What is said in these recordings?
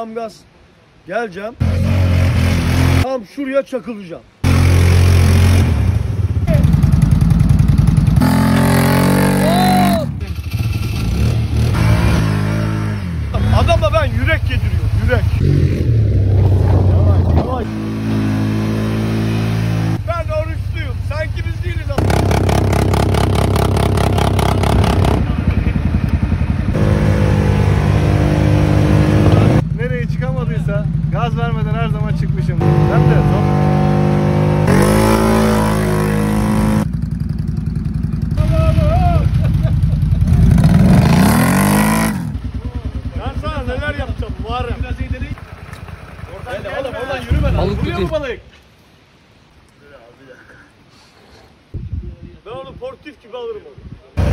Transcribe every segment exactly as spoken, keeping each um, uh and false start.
Tam gaz geleceğim. Tam şuraya çakılacağım. Adama ben yürek yediriyorum, yürek. Yavaş, yavaş. Ben oruçluyum, sanki biz değiliz aslında. Nereye çıkamadıysa gaz vermeden her zaman çıkmışım. Ben de son... Muharrem. Biraz iyi deneyin. Oradan gelme. Oğlum oradan yürüme. Balık tutayım. Balık. Ben onu portif gibi alırım onu.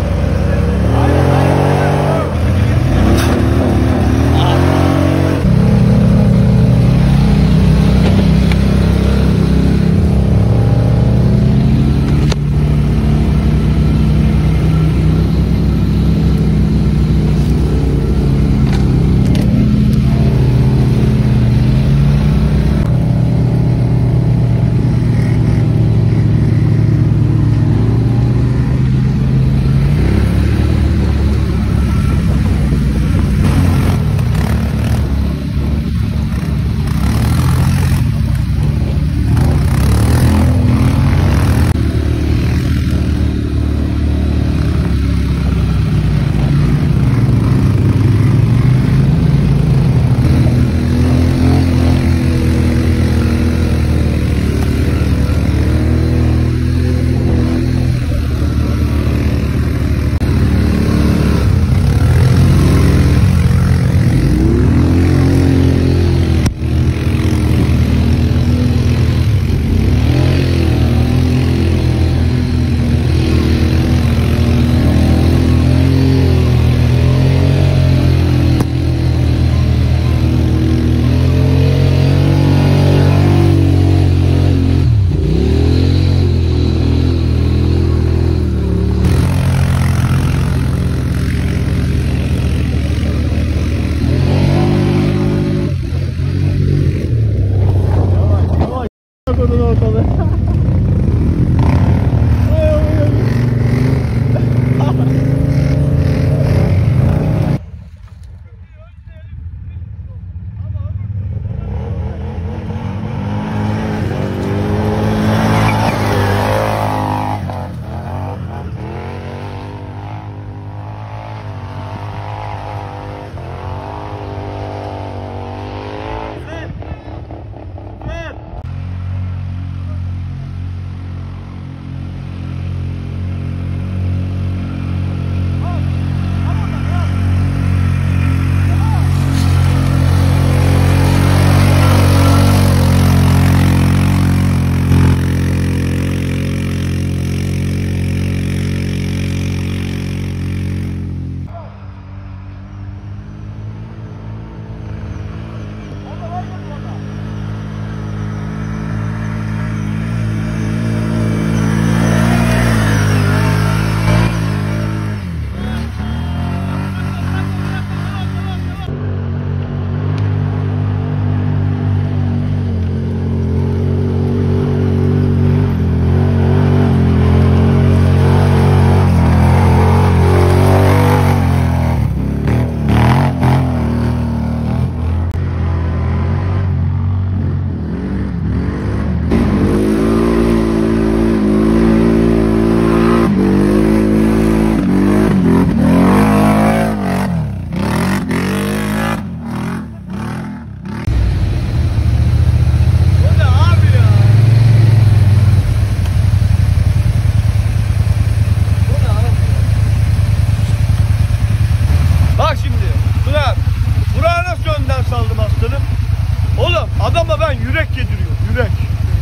Adama ben yürek yediriyorum, yürek.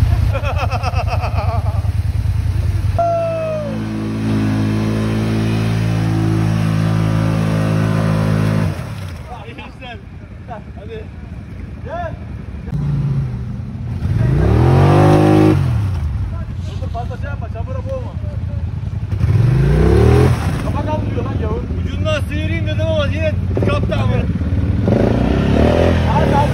Hadi. Gel. Dur fazla şey yapma, çamura boğma. Kafa kaldırıyor lan yavrum. Ucundan sıyırayım dedim ama yine kaptı ama. Hadi hadi.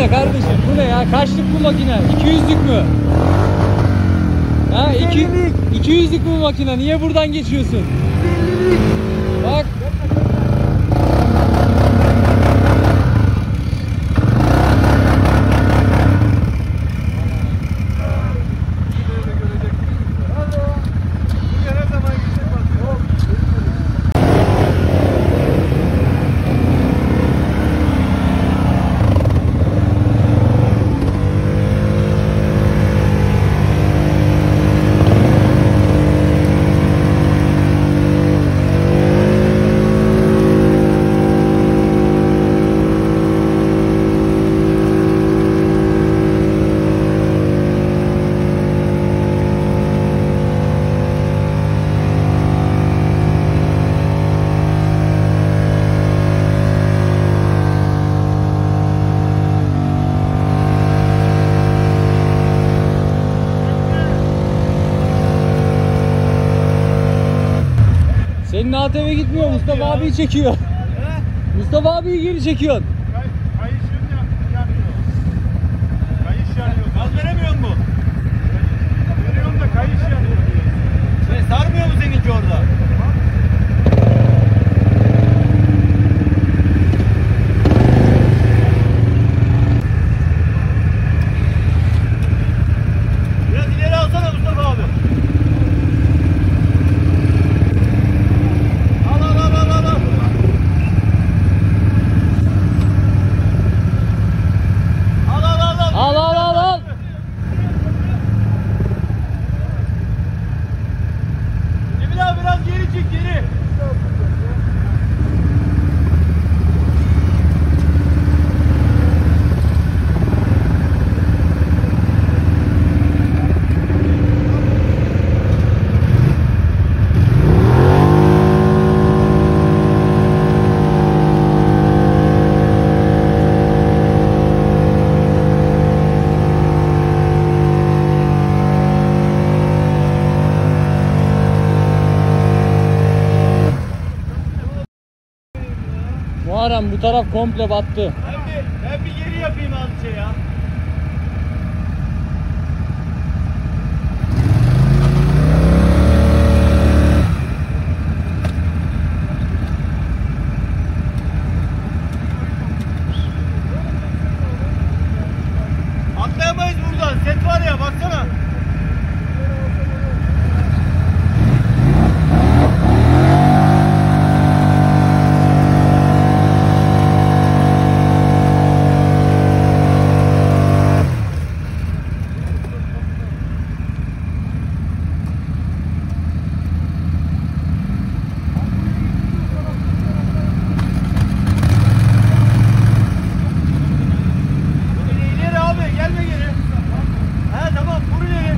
ya kardeşim? Bu ne ya? Kaçlık bu makine? iki yüzlük mü? Ha, iki, iki yüzlük bu makine. Niye buradan geçiyorsun? Bak. Senin A T V gitmiyor, Mustafa abiyi çekiyor. He? Mustafa abiyi geri çekiyorsun. Kay, kayış yanıyor. Kayış yanıyor. Gaz veremiyor mu? Veriyorum da kayış yanıyor. Şey, sarmıyor mu seninki orada? Biraz ileri alsana Mustafa abi. Al al al al. Cemil abi biraz geri çık geri. Muharrem bu taraf komple battı. Ben bir, ben bir geri yapayım azıcık ya. Atlayamayız buradan. Set var ya baksana. İleri abi gelme geri. He tamam vur ileri.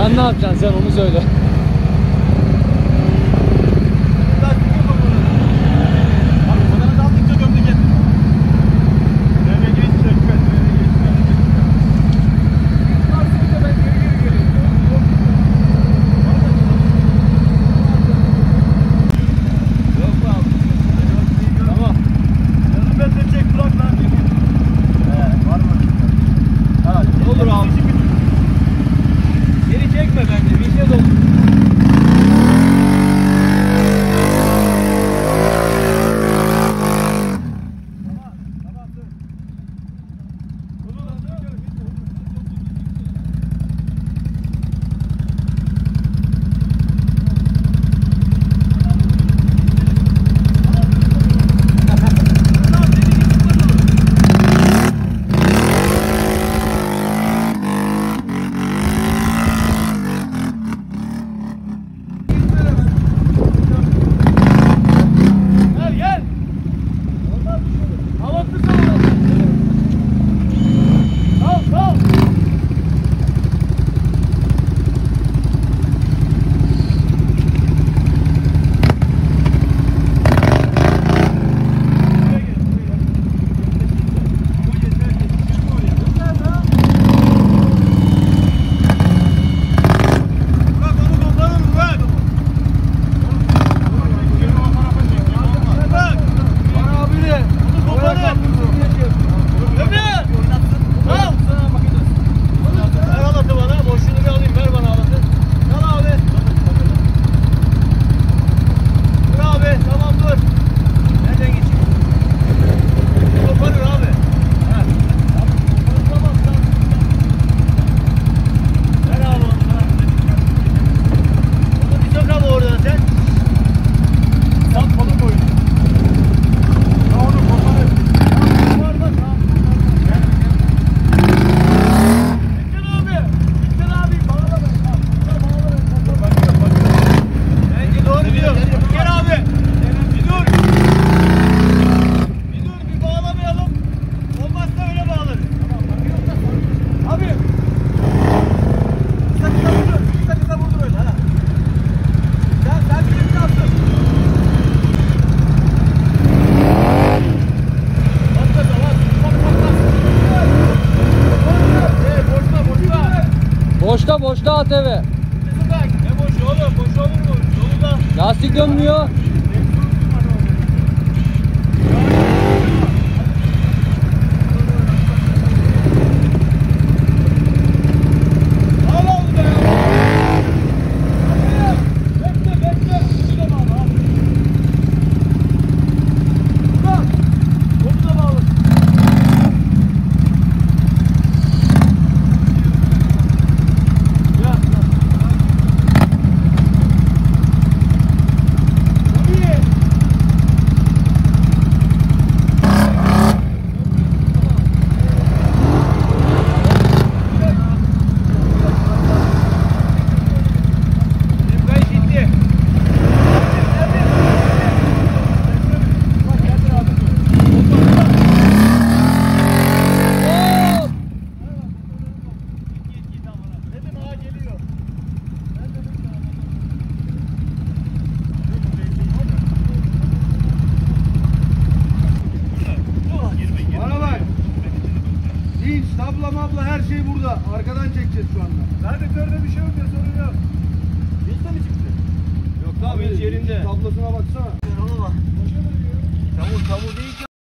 Sen ne yapacaksın sen onu söyle. Olur abi. Geri çekme bence. Bir şey doldur. Boşta boşta A T V. Ne boş oğlum? Boş olur mu? Yolunda. Lastik dönmüyor. Tabla mabla her şey burada. Arkadan çekeceğiz şu anda. Radyatörde bir şey yok ya, sorun yok. Vinç de mi çıktı? Yok daha vinç yerinde. Tablasına baksana. Ama. Tavuk tavuk değil ki.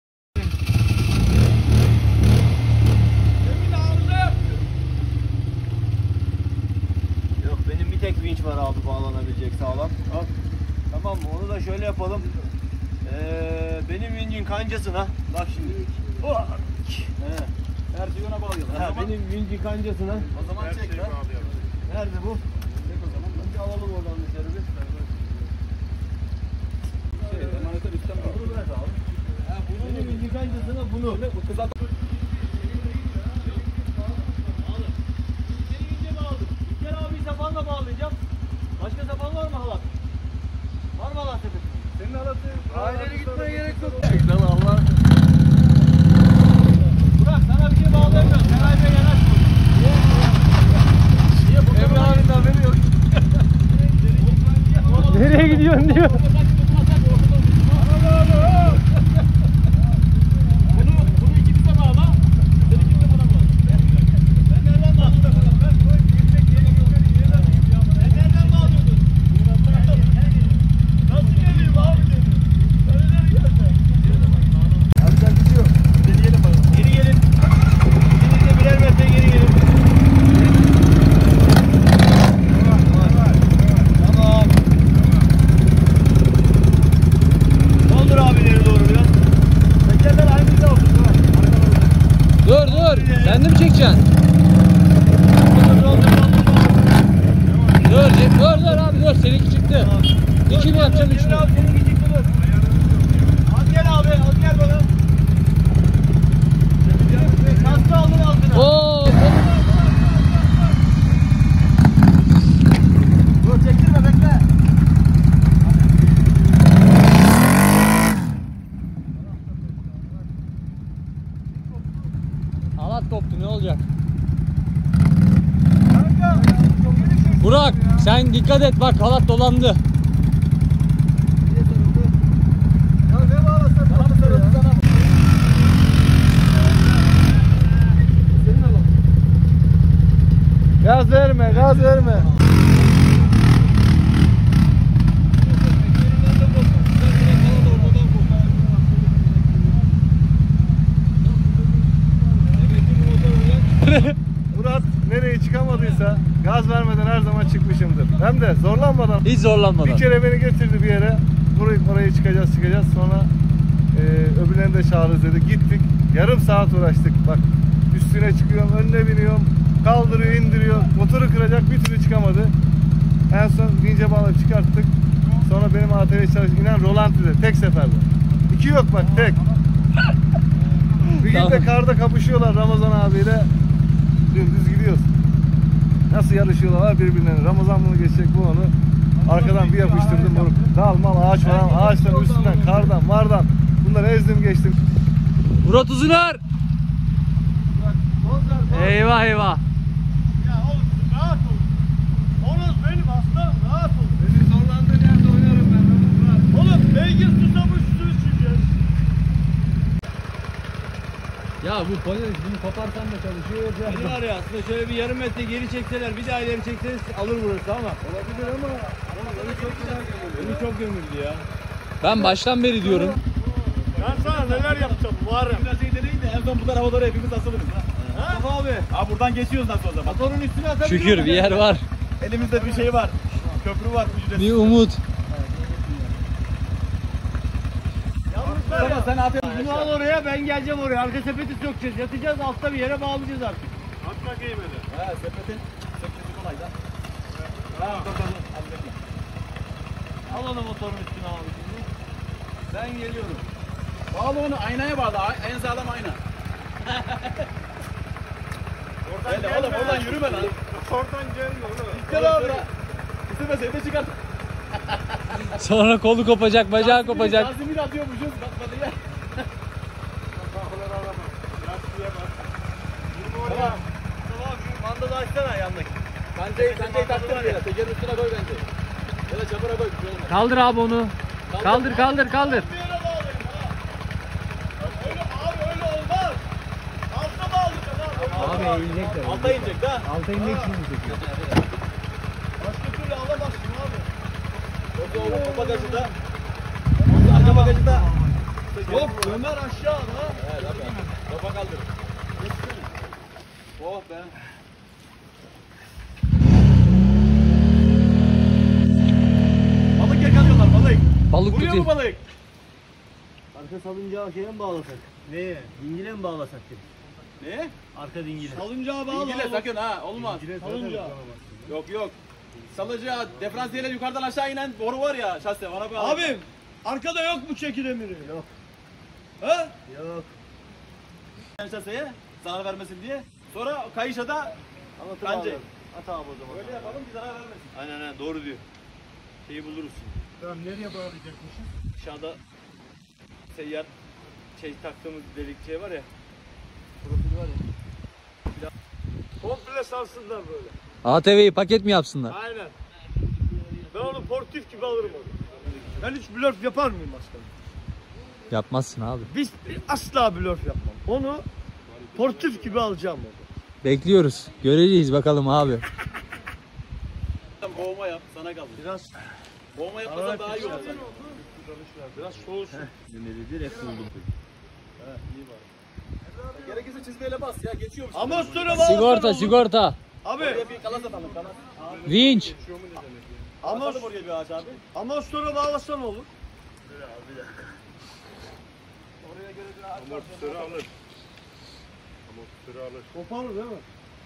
Yok benim bir tek vinç var abi bağlanabilecek sağlam. Al. Tamam mı? Onu da şöyle yapalım. Ee, benim vincin kancasına. Bak şimdi. Oh. He. Her şeyi ona bağlayalım. Ha, benim vincin kancasına. O zaman Her çek şeyi lan. bağlayalım. Nerede bu? Çek o zaman. Bir alalım oradan dışarı bir. Şey, emanetler üstten bağlı. Bunu bırak abi. Ha, bunun benim vincin kancasına bunu. Bu kızak. İlker abi sapanla bağlayacağım. Başka sapan var mı halat? Var mı halat sepeti? Senin halatı. Aileye gitmeye gerek yok. Lan Allah. Burak sana bir şey bağlayamıyorum. Sen ayrıca yanaş. Niye? Niye? Emre abi daha beni çekiyor. Geri gelin. İkiniz de birer metre geri gelin. Tamam. Doldur abileri doğru biraz. Tekerler aynı olsun. Dur dur. Sen de mi çekeceksin? Doldur doldur doldur. Dur Cem, dur dur abi dur. Seninki çıktı. İki mi yapacaksın üç mü? Abi seninki çıktı dur. Az gel abi az gel bana. Kaskı aldın altına. Oo. Dur çektirme bekle. Halat koptu ne olacak? Kanka. Burak sen dikkat et bak halat dolandı. Ya ne bağlasın? Bana mı sarıldı sana mı? Senin alalım. Gaz verme, gaz verme. Murat nereye çıkamadıysa gaz vermeden her zaman çıkmışımdır. Hem de zorlanmadan. Hiç zorlanmadan. Bir kere beni getirdi bir yere. Burayı oraya çıkacağız çıkacağız. Sonra e, öbürlerini de çağırırız dedi. Gittik. Yarım saat uğraştık. Bak üstüne çıkıyorum, önüne biniyorum. Kaldırıyor, indiriyor. Motoru kıracak bir türlü çıkamadı. En son vinçe bağlayıp çıkarttık. Sonra benim A T V çalıştı. İnan rolantide tek seferde. İki yok bak tek. Bir gün de Tamam. karda kapışıyorlar Ramazan abiyle. Dümdüz gidiyoruz. Nasıl yarışıyorlar birbirlerine. Ramazan bunu geçecek, bu onu. Arkadan bir yapıştırdım bunu. Dal mal ağaç falan, ağaçların üstünden, kardan, vardan. Bunları ezdim geçtim. Murat Uzuner. Eyvah eyvah. Ya oğlum rahat ol. Oğlum benim aslanım rahat ol. Beni zorlandığın yerde oynarım ben. Oğlum beygir susamış su içeceğiz. Ya bu polis bunu koparsan da çalışıyor. Beni var ya aslında şöyle bir yarım metre geri çekseler bir daha ileri çekseniz alır burası ama. Olabilir ama beni çok güzel geliyor. Beni çok gömüldü ya. Ben baştan beri diyorum. Ben sana neler yapacağım Muharrem. Biraz iyi deneyin de en son bu tarafa doğru hepimiz asılırız. Ha? Mustafa abi. Abi buradan geçiyoruz nasıl o zaman? Motorun üstüne atabiliyor Şükür bir yer var. Elimizde bir şey var. Köprü var ücretsiz. Bir umut. Yalnız var Tamam ya. sen at. Bunu al oraya ben geleceğim oraya. Arka sepeti sökeceğiz. Yatacağız altta bir yere bağlayacağız artık. Atma giymedi. He sepetin sökmesi kolay da. Ha bakalım. Al onu motorun üstüne abi şimdi. Ben geliyorum. Bağla onu aynaya bağla. En sağlam ayna. Oradan Öyle oğlum oradan yürüme lan. Oradan gelme oğlum. Gel abi. İstemez evde çıkar. Sonra kolu kopacak, bacağı kopacak. Lazımını da atıyormuşuz. Bak bak ya. Tamam. Tamam şu mandalı açsana yandaki. Kancayı kancayı taktır bir yere. Tekerin üstüne koy bence. Ya da çamura koy. bir şey olmaz. Kaldır abi onu. Kaldır kaldır kaldır. Bir yere bağlayın ha. Öyle abi öyle olmaz. Altta bağlayacağız abi. Abi eğilecek de. Alta inecek ha. Alta inmek için mi çekiyor? Başka türlü alamazsın abi. Yoksa o bagajında. Arka bagajında. Yok Ömer aşağıda. Evet abi. Kafa kaldır. Oh be. Balık yakalıyorlar balık. Balık Vuruyor tutuyor. mu balık? Arka salıncağı şeye mi bağlasak? Neye? Dingile mi bağlasak dedik. Ne? Arka dingile. Salıncağı bağla. İngile sakın ha olmaz. Salıncağı. Yok yok. Salıcıya diferansiyele yukarıdan aşağı inen boru var ya şase ona bir al. Abim arkada yok mu çeki demiri? Yok. Ha? Yok. Şaseye zarar vermesin diye. Sonra kayışa da Anlatı Bence. bağlayalım. At abi o zaman. böyle yapalım ki zarar vermesin. Aynen aynen doğru diyor. Şeyi buluruz. Tamam nereye bağlayacakmışız? Aşağıda seyyar şey taktığımız delik şey var ya. Profil var ya. Komple sarsınlar böyle. A T V'yi paket mi yapsınlar? Aynen. Ben onu portif gibi alırım onu. Ben hiç blöf yapar mıyım başkanım? Yapmazsın abi. Biz asla blöf yapmam. Onu portif gibi alacağım onu. Bekliyoruz. Göreceğiz bakalım abi. Boğma yap, sana kaldı. Biraz Boğma yapmasan daha iyi olur. biraz soğusun. Direkt buldum. Gerekirse çizmeyle bas ya, geçiyormuş. Ama sonra bağlasana Sigorta olur. sigorta. Abi Oraya bir kalas atalım, kalas. Vinç. ama, Atalım oraya bir ağaç abi. ama sonra bağlasan olur. Amortisörü alır. Amortisörü alır. Koparır değil mi?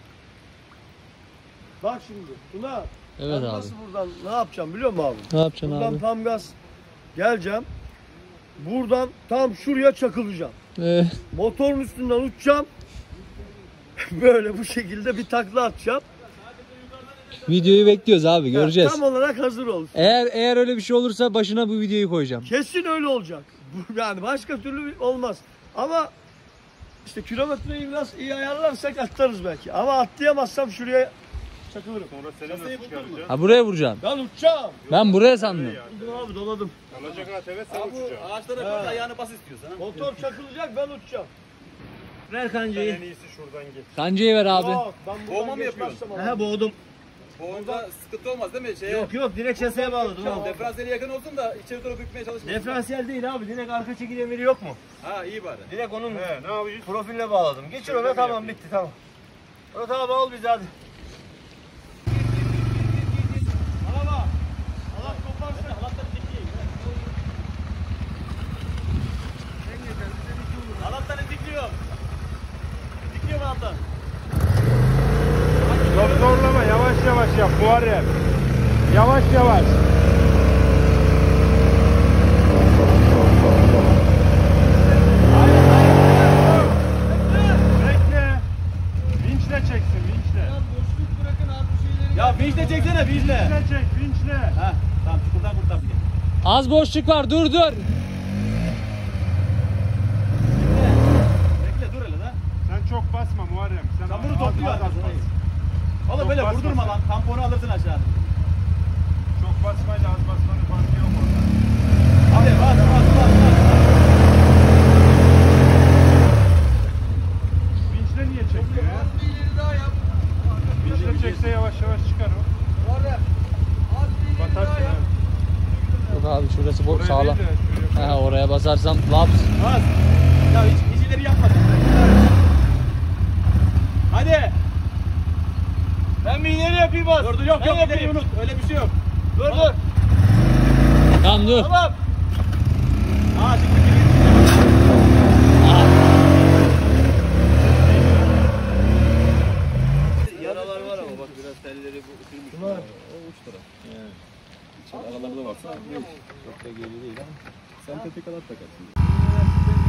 Bak şimdi Tuna. Evet ben abi. nasıl buradan ne yapacağım biliyor musun abi? Ne yapacaksın Buradan abi? tam gaz geleceğim. Buradan tam şuraya çakılacağım. Ee, Motorun üstünden uçacağım. Böyle bu şekilde bir takla atacağım. videoyu bekliyoruz abi, göreceğiz. Tam olarak hazır olur. Eğer eğer öyle bir şey olursa başına bu videoyu koyacağım. Kesin öyle olacak. Bu- Yani başka türlü olmaz. Ama işte kilometreyi biraz iyi ayarlarsak atlarız belki. Ama atlayamazsam şuraya çakılırım. Sonra seni nasıl çıkaracaksın? Ha, buraya vuracaksın. Ben uçacağım. Ben buraya sandım. Dur abi doladım. Alacak A T V sen Abi uçacaksın. ağaçlara bir ayağını bas istiyorsan. ha. Motor çakılacak ben uçacağım. Ver En kancayı. iyisi şuradan git. Kancayı ver abi. Yok, ben buradan Boğma mı yapıyorsun? geçmezsem Ha abi. boğdum. Boğunca sıkıntı olmaz değil mi? Şeye, Yok yok direkt şaseye bağladım abi. Diferansiyeli yakın olsun da içeri doğru bükmeye çalışma. Diferansiyel değil abi. Direkt arka çeki demiri yok mu? Ha iyi bari. Direkt onun He ne yapıyorsun? profiline bağladım. Geçir Şöyle ona mi tamam yapayım? bitti tamam. Murat abi al bizi hadi. Araba. Allah koparsa. Halattan izlikliyor. İzlikliyor mu halattan? Çok zorlama, yavaş yavaş yap Muharrem. Yavaş yavaş. Bekle. Vinçle çeksin, vinçle. Ya vinçle çeksene vinçle. Vinçle çek, vinçle. Ha tamam çukurdan kurtar bir. Az boşluk var, dur dur. Bekle dur hele lan. Sen çok basma Muharrem. Sen, Sen bunu az- topluyor az- az arkasına. bas. Oğlum Çok böyle basma vurdurma sen. lan. Tamponu alırsın aşağı. Çok basmayla az basmanın farkı yok orada. Hadi bas bas bas bas. Vinçle niye çekmiyor ya? Vinçle çekse yavaş yavaş çıkar o. Batarsın ha. Yok abi şurası bu Oraya sağlam. değil de şuraya. Ha, oraya basarsam laps. Bas. Ya hiç, hiç ileri yapma. Hadi. Ben bir ileri yapayım az. Dur dur yok Ben yok ileri yapayım. unut. Öyle bir şey yok. Dur dur. Tamam dur. Tamam. Aa çıktı. Yaralar var ama bak biraz telleri bu ısırmış. Bunlar O uç taraf. Yani. İçin aralarda varsa yok. Çok da geri değil ama. Sen tepe kadar takarsın.